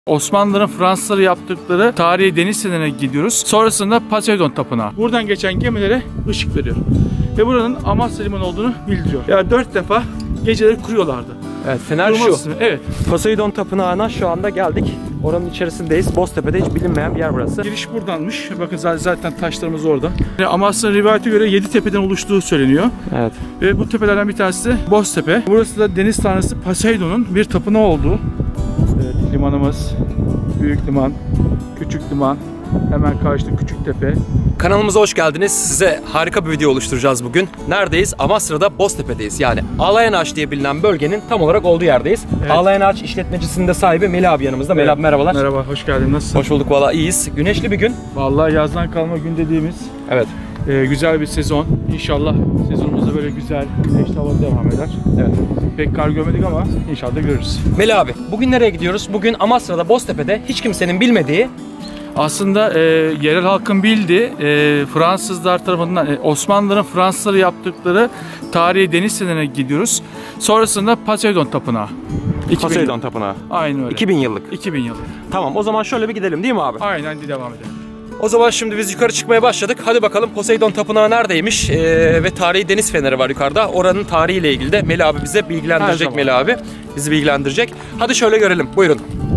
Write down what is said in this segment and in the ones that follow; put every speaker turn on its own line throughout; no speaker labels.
Osmanlıların Fransızları yaptıkları tarihi deniz fenerine gidiyoruz. Sonrasında Poseidon Tapınağı. Buradan geçen gemilere ışık veriyor. Ve buranın Amasya Limanı olduğunu bildiriyor. Yani 4 defa geceleri kuruyorlardı.
Evet, fener şu.
Evet.
Poseidon Tapınağı'na şu anda geldik. Oranın içerisindeyiz. Boztepe'de hiç bilinmeyen bir yer burası.
Giriş buradanmış. Bakın zaten taşlarımız orada. Amasya'nın rivayete göre 7 tepeden oluştuğu söyleniyor. Evet. Ve bu tepelerden bir tanesi de Boztepe. Burası da deniz tanrısı Poseidon'un bir tapınağı olduğu. Evet, limanımız. Büyük liman, küçük liman. Hemen karşıda Küçüktepe.
Kanalımıza hoş geldiniz. Size harika bir video oluşturacağız bugün. Neredeyiz? Amasra'da Boztepe'deyiz. Yani Ağlayan Ağaç diye bilinen bölgenin tam olarak olduğu yerdeyiz. Evet. Ağlayan Ağaç işletmecisinin de sahibi Melih abi yanımızda. Evet. Melih abi merhabalar.
Merhaba, hoş geldin. Nasılsın?
Hoş bulduk valla, iyiyiz. Güneşli bir gün.
Vallahi yazdan kalma gün dediğimiz.
Evet.
Güzel bir sezon. İnşallah sezonumuzda böyle güzel güneşli hava devam eder. Evet. Pek kar görmedik ama inşallah görürüz.
Melih abi, bugün nereye gidiyoruz? Bugün Amasra'da Boztepe'de hiç kimsenin bilmediği,
aslında yerel halkın bildiği Fransızlar tarafından Osmanlıların Fransızları yaptıkları tarihi deniz fenerine gidiyoruz. Sonrasında Poseidon Tapınağı.
Poseidon Tapınağı.
Aynen öyle.
2000 yıllık.
2000 yıllık.
Tamam, o zaman şöyle bir gidelim değil mi abi?
Aynen, devam edelim.
O zaman şimdi biz yukarı çıkmaya başladık. Hadi bakalım Poseidon Tapınağı neredeymiş ve tarihi deniz feneri var yukarıda. Oranın tarihiyle ilgili de Melih abi bize bilgilendirecek. Melih abi bizi bilgilendirecek. Hadi şöyle görelim. Buyurun.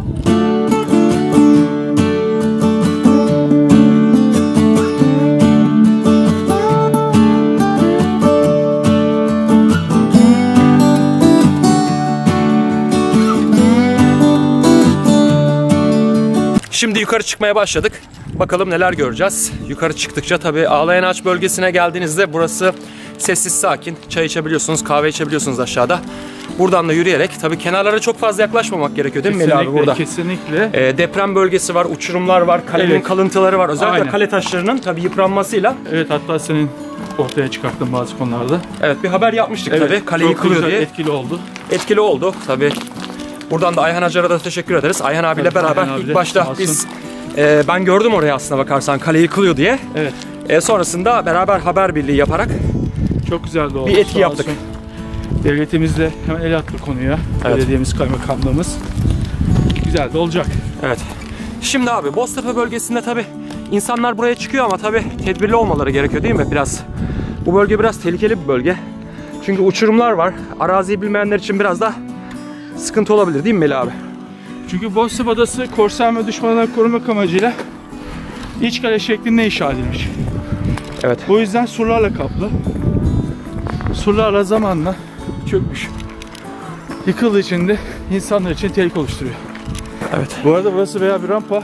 Şimdi yukarı çıkmaya başladık. Bakalım neler göreceğiz. Yukarı çıktıkça tabii Ağlayan Ağaç bölgesine geldiğinizde burası sessiz sakin. Çay içebiliyorsunuz, kahve içebiliyorsunuz aşağıda. Buradan da yürüyerek, tabii kenarlara çok fazla yaklaşmamak gerekiyor değil mi Melih abi burada?
Kesinlikle.
Deprem bölgesi var, uçurumlar var, kalenin kalıntıları var. Özellikle aynen, kale taşlarının tabii yıpranmasıyla.
Evet, hatta senin ortaya çıkarttığın bazı konularda.
Evet, bir haber yapmıştık evet, tabii. Kale yıkılıyor diye.
Etkili oldu.
Etkili oldu tabii. Buradan da Ayhan Acar'a da teşekkür ederiz. Ayhan abiyle evet, beraber Ayhan ilk başta biz ben gördüm oraya aslına bakarsan kale yıkılıyor diye. Evet. Sonrasında beraber haber birliği yaparak
çok güzel de oldu.
Bir etki yaptık.
Devletimizle hemen el attı konuya. Evet. Belediyemiz, kaymakamlığımız. Güzel de olacak.
Evet. Şimdi abi Boztepe bölgesinde tabii insanlar buraya çıkıyor ama tabii tedbirli olmaları gerekiyor değil mi biraz? Bu bölge biraz tehlikeli bir bölge. Çünkü uçurumlar var. Araziyi bilmeyenler için biraz da sıkıntı olabilir değil mi Melih abi?
Çünkü Boztepe Adası korsan ve düşmanlardan korumak amacıyla iç kale şeklinde inşa edilmiş.
Evet.
Bu yüzden surlarla kaplı. Surlarla zamanla çökmüş. Yıkıldığı için de insanlar için tehlike oluşturuyor.
Evet.
Bu arada burası bayağı bir rampa.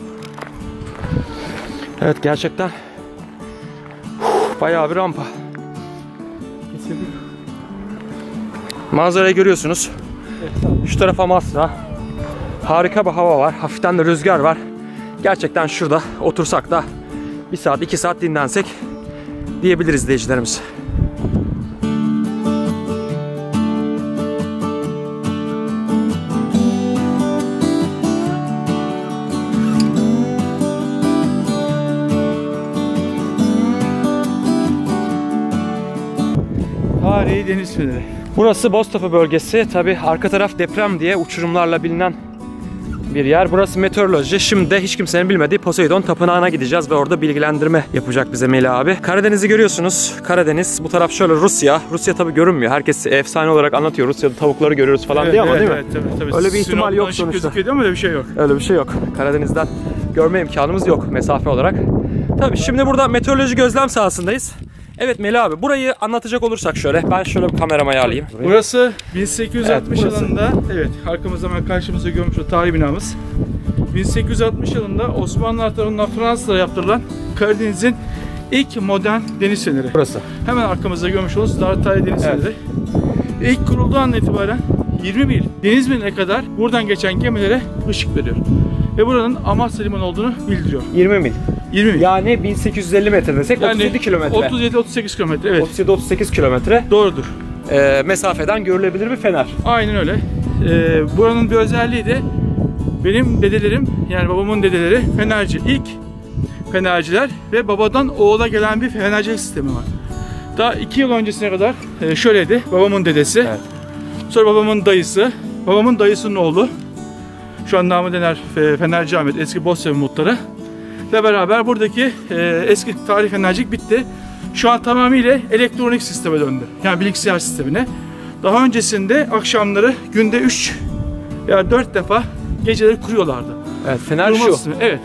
Evet, gerçekten bayağı bir rampa.
Kesinlikle.
Manzarayı görüyorsunuz. Evet. Şu tarafa Amasra. Harika bir hava var. Hafiften de rüzgar var. Gerçekten şurada otursak da 1 saat 2 saat dinlensek diyebiliriz izleyicilerimiz.
Tarihi deniz feneri.
Burası Boztepe bölgesi. Tabi arka taraf deprem diye uçurumlarla bilinen bir yer. Burası meteoroloji. Şimdi de hiç kimsenin bilmediği Poseidon Tapınağı'na gideceğiz ve orada bilgilendirme yapacak bize Melih abi. Karadeniz'i görüyorsunuz. Karadeniz. Bu taraf şöyle Rusya. Rusya tabi görünmüyor. Herkes efsane olarak anlatıyor. Rusya'da tavukları görüyoruz falan evet, diye ama
evet,
değil
mi? Evet, tabii.
Öyle bir ihtimal yok sonuçta.
Ama öyle bir şey yok.
Öyle bir şey yok. Karadeniz'den görme imkanımız yok mesafe olarak. Tabi şimdi burada meteoroloji gözlem sahasındayız. Evet Melih abi, burayı anlatacak olursak şöyle, ben şöyle bir kameramı ayarlayayım.
Burası 1860 yılında, evet arkamızda hemen karşımızda görmüş o tarihi binamız. 1860 yılında Osmanlılar tarafından Fransızlara yaptırılan Karadeniz'in ilk modern deniz feneri.
Burası.
Hemen arkamızda görmüş olduğunuz tarihi deniz feneri. İlk kurulduğu andan itibaren 20 mil, deniz miline kadar buradan geçen gemilere ışık veriyor. Ve buranın Amasya Limanı olduğunu bildiriyor.
20 mil.
20 mil.
Yani 1850 metre desek yani 37 kilometre.
37-38 kilometre evet.
37-38 kilometre.
Doğrudur.
Mesafeden görülebilir bir fener.
Aynen öyle. Buranın bir özelliği de benim dedelerim, yani babamın dedeleri fenerci. İlk fenerciler ve babadan oğula gelen bir fenercilik sistemi var. Daha 2 yıl öncesine kadar şöyleydi. Babamın dedesi. Evet. Sonra babamın dayısı. Babamın dayısının oğlu. Şu an namı Dener Fenerci Ahmet, eski Boztepe muhtarı ile beraber buradaki eski tarihi fenercilik bitti. Şu an tamamıyla elektronik sisteme döndü. Yani bilgisayar sistemine. Daha öncesinde akşamları günde 3 veya 4 defa geceleri kuruyorlardı.
Evet, fener şu.
Evet.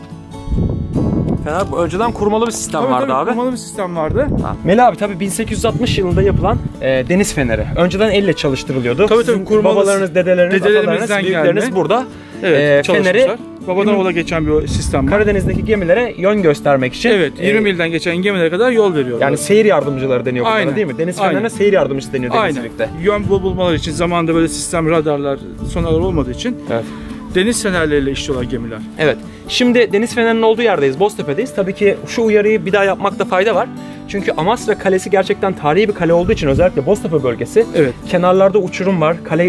Fener önceden kurmalı bir sistem
Tabii,
vardı abi.
Kurmalı bir sistem vardı.
Melih abi tabii 1860 yılında yapılan deniz feneri. Önceden elle çalıştırılıyordu.
Tabii kurmalı.
Babalarınız, dedeleriniz, atalarınız, büyükleriniz burada.
Evet,
feneri
babadan oğula geçen bir sistem var.
Karadeniz'deki gemilere yön göstermek için.
Evet, 20 milden geçen gemilere kadar yol veriyor.
Yani seyir yardımcıları deniyor bunlara,
aynen,
değil mi? Deniz fenerine seyir yardımcısı deniyor denizcilikte.
Yön bulmaları için zamanında böyle sistem, radarlar, sonarlar olmadığı için deniz fenerleriyle işliyorlar gemiler.
Evet. Şimdi deniz fenerinin olduğu yerdeyiz. Boztepe'deyiz. Tabii ki şu uyarıyı bir daha yapmakta fayda var. Çünkü Amasra Kalesi gerçekten tarihi bir kale olduğu için özellikle Boztepe bölgesi.
Evet.
Kenarlarda uçurum var. Kale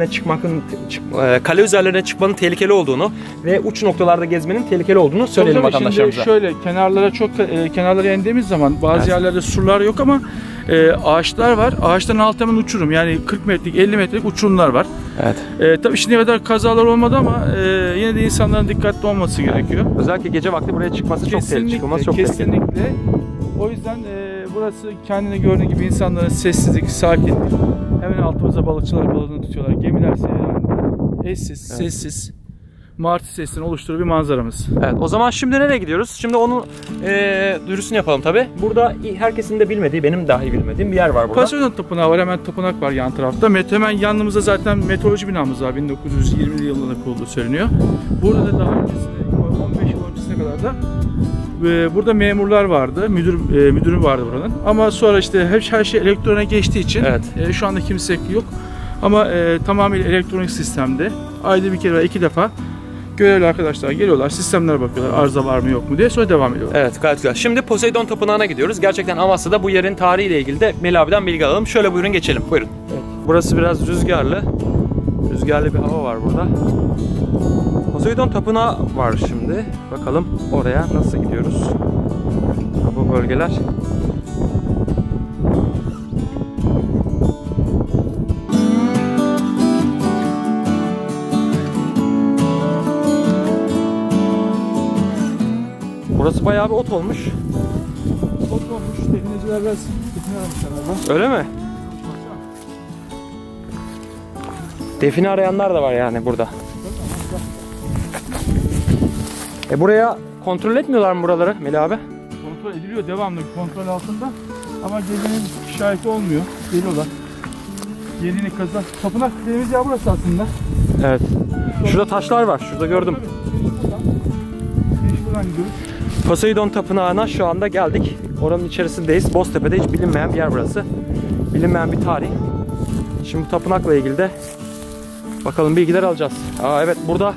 üzerlerine çıkmanın tehlikeli olduğunu ve uç noktalarda gezmenin tehlikeli olduğunu söyleyelim vatandaşlarımıza.
Şimdi şöyle kenarlara indiğimiz zaman bazı yerlerde surlar yok ama ağaçlar var. Ağaçların altı hemen uçurum. Yani 40 metrelik 50 metrelik uçurumlar var.
Evet.
Tabii şimdiye kadar kazalar olmadı ama yine de insanların dikkatli olması gerekiyor.
Özellikle gece vakti buraya çıkması çok tehlikeli. Çıkılması çok tehlikeli.
Kesinlikle. O yüzden burası kendine gördüğü gibi insanların sessizlik, sakinlik. Hemen altımızda balıkçılar balığını tutuyorlar. Gemiler seyrediyor. Eşsiz, sessiz, martı sesini oluşturduğu bir manzaramız.
Evet. O zaman şimdi nereye gidiyoruz? Şimdi onun duyurusunu yapalım tabi. Burada herkesin de bilmediği, benim dahi bilmediğim bir yer var burada.
Poseidon Tapınağı var. Hemen tapınak var yan tarafta. Hemen yanımızda zaten meteoroloji binamız var. 1920 yılında kurulduğu söyleniyor. Burada da daha öncesinde, 15 yıl öncesine kadar da burada memurlar vardı, müdürü vardı buranın. Ama sonra işte her şey elektrona geçtiği için şu anda kimse yok. Ama tamamıyla elektronik sistemde ayda bir kere veya 2 defa görevli arkadaşlar geliyorlar, sistemlere bakıyorlar, arıza var mı yok mu diye, sonra devam ediyorlar. Evet,
gayet güzel. Şimdi Poseidon Tapınağı'na gidiyoruz. Gerçekten Amasya'da bu yerin tarihiyle ilgili de Melih abiden bilgi alalım. Şöyle buyurun geçelim. Buyurun. Evet. Burası biraz rüzgarlı. Rüzgarlı bir hava var burada. Poseidon Tapınağı var şimdi. Bakalım oraya nasıl gidiyoruz? Bu bölgeler. Burası bayağı bir ot olmuş.
Ot olmuş. Tekneciler biraz define aramışlar.
Öyle mi? Define arayanlar da var yani burada. Buraya kontrol etmiyorlar mı buraları Melih abi?
Kontrol ediliyor, devamlı kontrol altında. Ama gecenin şikayeti olmuyor. Geliyorlar. Yerini kazan. Tapınak dediğimiz yer burası aslında.
Evet. Şurada taşlar var. Şurada gördüm.
Buradan gidiyoruz.
Poseidon Tapınağı'na şu anda geldik. Oranın içerisindeyiz. Boztepe'de hiç bilinmeyen bir yer burası. Bilinmeyen bir tarih. Şimdi bu tapınakla ilgili de bakalım bilgiler alacağız. Evet, burada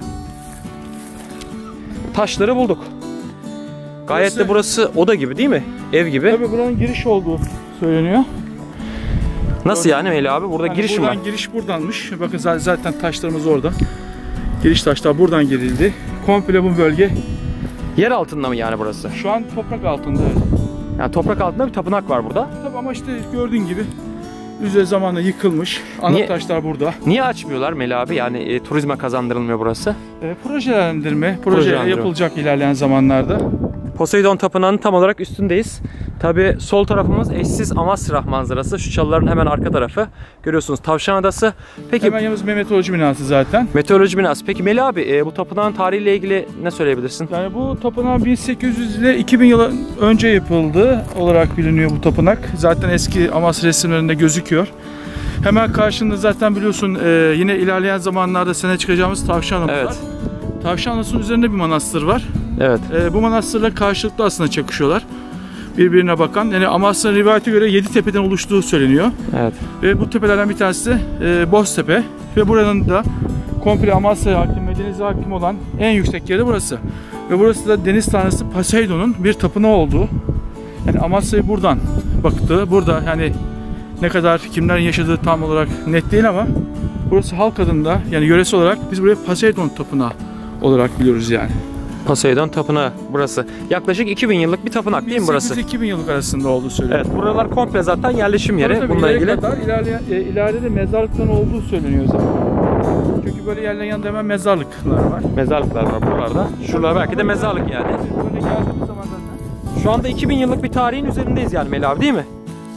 taşları bulduk. Gayet de burası oda gibi değil mi? Ev gibi.
Tabii buranın giriş olduğu söyleniyor.
Nasıl yani Melih abi? Burada giriş mi var?
Giriş buradanmış. Bakın zaten taşlarımız orada. Giriş taşlar buradan girildi. Komple bu bölge.
Yer altında mı yani burası?
Şu an toprak altında. Evet.
Yani toprak altında bir tapınak var burada.
Tabii ama işte gördüğün gibi üzeri zamanla yıkılmış. Ana taşlar burada.
Niye açmıyorlar Melih abi? Yani turizme kazandırılmıyor burası.
Proje yapılacak ilerleyen zamanlarda.
Poseidon Tapınağı'nın tam olarak üstündeyiz. Tabi sol tarafımız eşsiz Amasra manzarası. Şu çalıların hemen arka tarafı. Görüyorsunuz Tavşan Adası. Peki,
hemen yanımız meteoroloji binası zaten.
Meteoroloji binası. Peki Melih abi bu tapınağın tarihiyle ilgili ne söyleyebilirsin?
Yani bu tapınak 1800 ile 2000 yıl önce yapıldı olarak biliniyor bu tapınak. Zaten eski Amasra resimlerinde gözüküyor. Hemen karşında zaten biliyorsun yine ilerleyen zamanlarda sene çıkacağımız Tavşan Adası var. Tavşan Adası'nın üzerinde bir manastır var.
Evet.
Bu manastırla karşılıklı aslında çakışıyorlar. Birbirine bakan. Yani Amasya'nın rivayete göre 7 tepeden oluştuğu söyleniyor.
Evet.
Ve bu tepelerden bir tanesi de Boztepe. Ve buranın da komple Amasya'ya hakim ve denize hakim olan en yüksek yeri burası. Ve burası da deniz tanrısı Poseidon'un bir tapınağı olduğu. Yani Amasya'yı buradan baktığı, burada yani ne kadar kimlerin yaşadığı tam olarak net değil ama burası halk adında yani yöresi olarak biz buraya Poseidon Tapınağı olarak biliyoruz yani.
Poseidon Tapınağı burası. Yaklaşık 2000 yıllık bir tapınak değil mi burası?
1800-2000 yıllık arasında olduğu söyleniyor.
Evet, buralar komple zaten yerleşim yeri.
Tabii,
bununla ilgili.
Kadar, ileride de mezarlıkların olduğu söyleniyor zaten. Çünkü Çünkü böyle yerlerin yanında hemen mezarlıklar var.
Mezarlıklar var buralarda. Şuralar belki de mezarlık yani.
Böyle geldiğimiz zaman zaten.
Şu anda 2000 yıllık bir tarihin üzerindeyiz yani Melih abi, değil mi?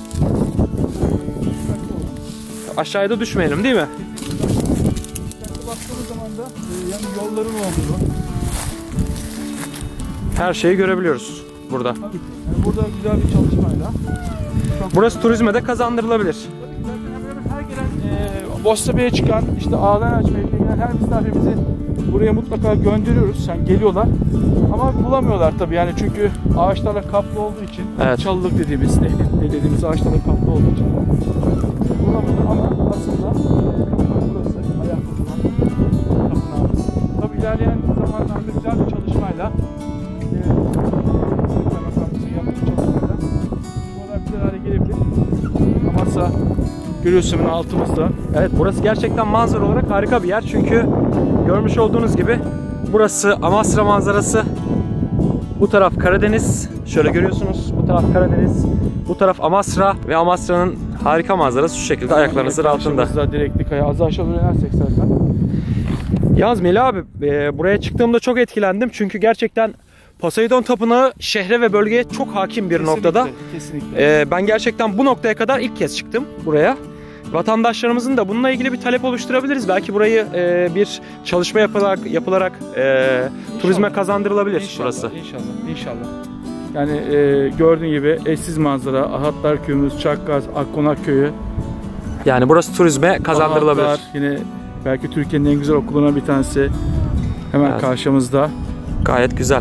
Aşağıya da düşmeyelim değil mi?
Baktığımız zaman da yani yolların olduğunu,
her şeyi görebiliyoruz burada.
yani burada güzel bir çalışmayla.
Burası turizme de kazandırılabilir.
Tabii ki zaten her gelen Boztepe'ye çıkan, işte ağlar açmaya gelen her misafirimizi buraya mutlaka gönderiyoruz. Yani geliyorlar ama bulamıyorlar tabii yani, çünkü ağaçlarla kaplı olduğu için,
evet.
çalılık dediğimiz, dediğimiz ağaçlarla kaplı olduğu için bulamıyorlar ama aslında burası ayakta duran tapınağımız. Tabii ilerleyen zamanlarda güzel bir çalışmayla güzel hale gelebilir. Amasra görüyorsun altımızda.
Evet, burası gerçekten manzara olarak harika bir yer. Çünkü görmüş olduğunuz gibi burası Amasra manzarası. Bu taraf Karadeniz. Şöyle görüyorsunuz. Bu taraf Karadeniz. Bu taraf Amasra ve Amasra'nın harika manzarası şu şekilde ayaklarınızın altında.
Direkt dikaya az aşağı doğru inersek zaten.
Yalnız Melih abi, buraya çıktığımda çok etkilendim. Çünkü gerçekten Poseidon Tapınağı şehre ve bölgeye çok hakim bir noktada.
Kesinlikle.
Ben gerçekten bu noktaya kadar ilk kez çıktım buraya. Vatandaşlarımızın da bununla ilgili bir talep oluşturabiliriz. Belki burayı bir çalışma yapılarak turizme kazandırılabilir
İnşallah,
burası.
İnşallah. Yani gördüğün gibi eşsiz manzara, Ahatlar Köyümüz, Çakgaz, Akkonak Köyü.
Yani burası turizme kazandırılabilir.
Ahatlar, yine belki Türkiye'nin en güzel okullarından bir tanesi. Hemen evet. Karşımızda.
Gayet güzel.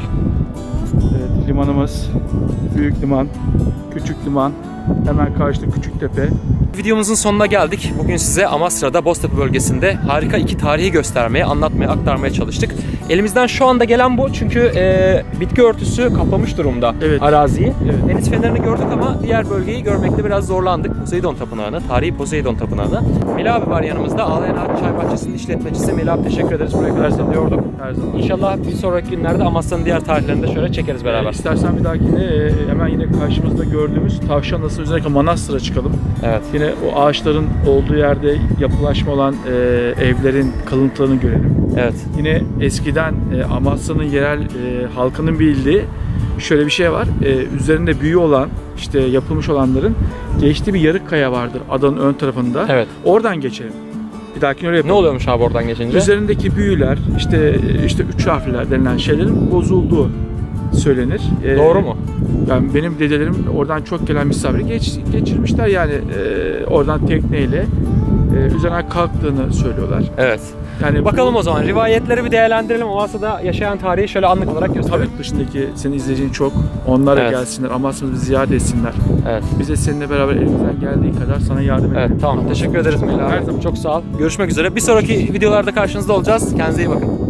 Evet, limanımız, büyük liman, küçük liman, hemen karşıda Küçüktepe.
Videomuzun sonuna geldik. Bugün size Amasra'da Boztepe bölgesinde harika iki tarihi göstermeye, anlatmaya, aktarmaya çalıştık. Elimizden şu anda gelen bu, çünkü bitki örtüsü kaplamış durumda evet. Araziyi. Evet. Deniz fenerini gördük ama diğer bölgeyi görmekte biraz zorlandık. Poseidon Tapınağı'nı, tarihi Poseidon Tapınağı'nı. Melih abi var yanımızda. Ağlayan Ağaç Çay Bahçesi'nin işletmecisi. Melih abi teşekkür ederiz. Buraya kadar seni yorduk.
Her zaman.
İnşallah bir sonraki günlerde Amasra'nın diğer tarihlerinde şöyle çekeriz beraber.
İstersen bir dahakine hemen yine karşımızda gördüğümüz Tavşan Adası üzerindeki Manastır'a çıkalım.
Evet.
Yine o ağaçların olduğu yerde yapılaşma olan evlerin kalıntılarını görelim.
Evet.
Yine eskiden Amasra'nın yerel halkının bildiği şöyle bir şey var. Üzerinde büyü olan, işte yapılmış olanların geçtiği bir yarık kaya vardır adanın ön tarafında.
Evet.
Oradan geçelim. Bir dahakine öyle yapalım.
Ne oluyormuş abi oradan geçince?
Üzerindeki büyüler, işte üç harfler denilen şeylerin bozulduğu söylenir.
Doğru mu?
Yani benim dedelerim oradan çok gelen misafiri geçirmişler yani oradan tekneyle üzerine kalktığını söylüyorlar.
Evet. Yani bakalım o zaman rivayetleri bir değerlendirelim. Amasra'da yaşayan tarihi şöyle anlık olarak gösterelim.
Tabii dışındaki senin izleyicin çok. Onlara
evet.
gelsinler. Amasra'mızı ziyaret etsinler.
Evet.
Biz de seninle beraber elimizden geldiği kadar sana yardım edelim.
Evet, tamam. Teşekkür ederiz Melih abi. Her zaman çok sağ ol. Görüşmek üzere. Bir sonraki videolarda karşınızda olacağız. Kendinize iyi bakın.